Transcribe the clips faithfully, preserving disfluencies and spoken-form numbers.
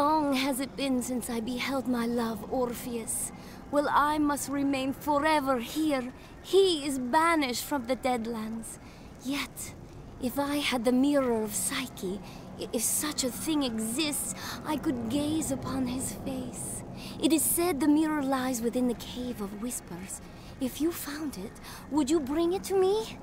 long has it been since I beheld my love, Orpheus? Well, I must remain forever here. He is banished from the Deadlands. Yet, if I had the mirror of Psyche, if such a thing exists, I could gaze upon his face. It is said the mirror lies within the Cave of Whispers. If you found it, would you bring it to me?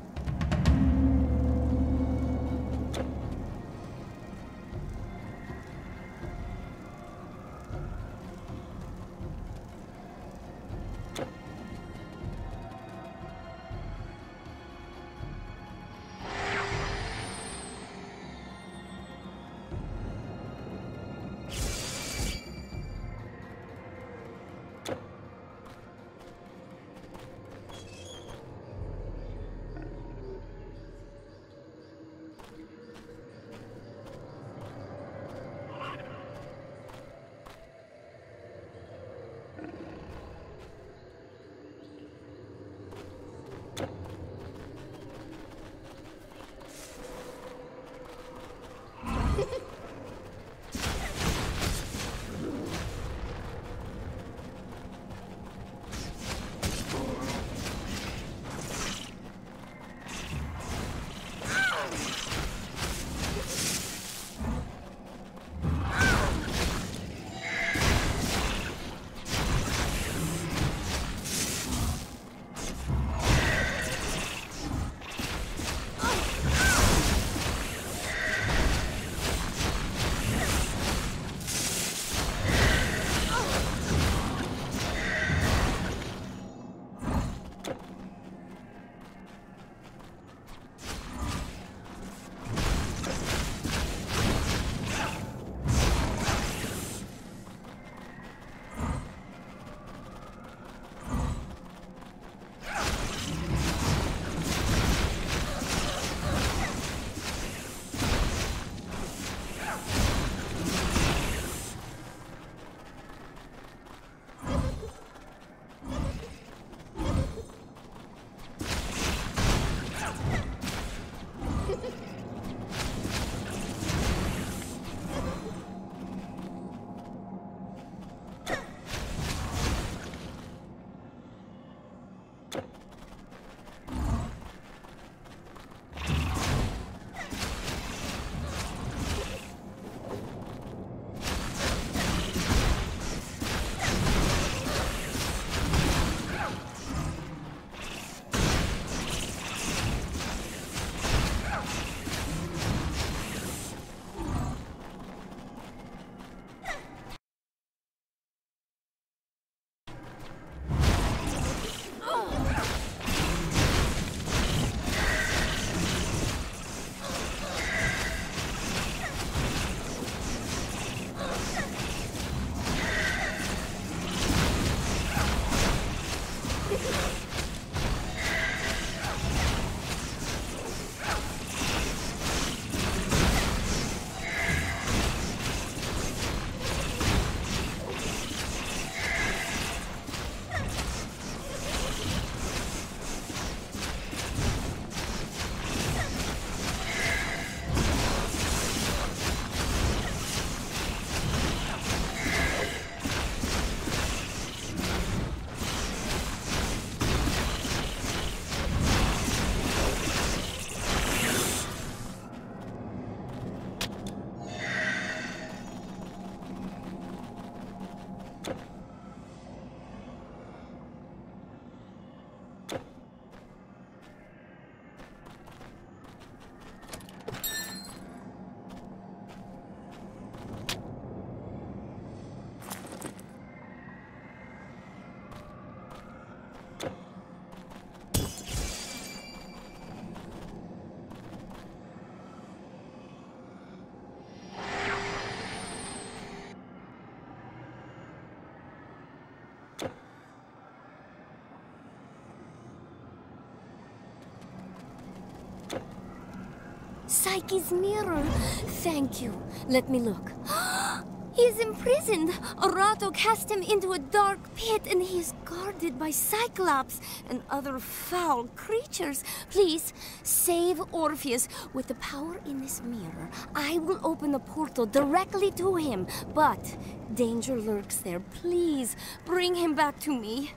Psyche's mirror. Thank you. Let me look. He is imprisoned. Orato cast him into a dark pit, and he is guarded by Cyclops and other foul creatures. Please, save Orpheus. With the power in this mirror, I will open the portal directly to him. But danger lurks there. Please, bring him back to me.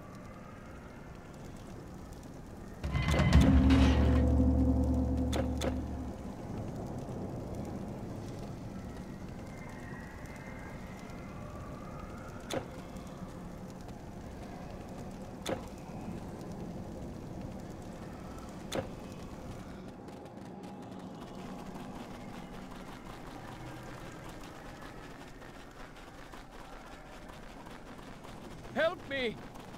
Help me!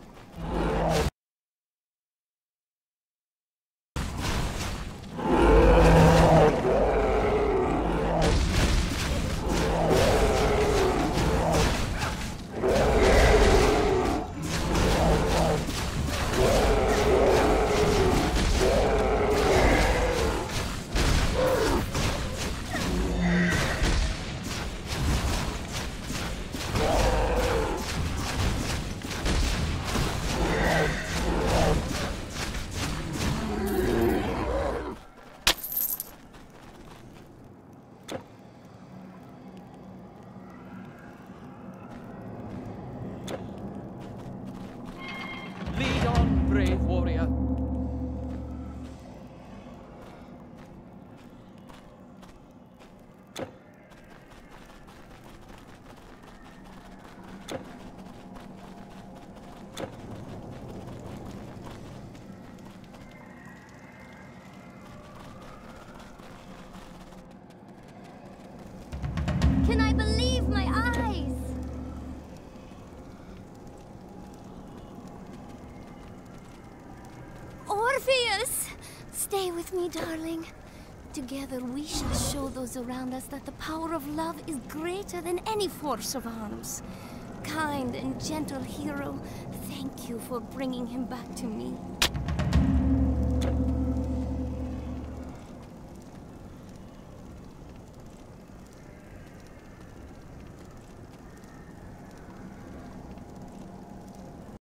Lead on, brave warrior. Can I believe my eyes? Orpheus! Stay with me, darling. Together we shall show those around us that the power of love is greater than any force of arms. Kind and gentle hero, thank you for bringing him back to me.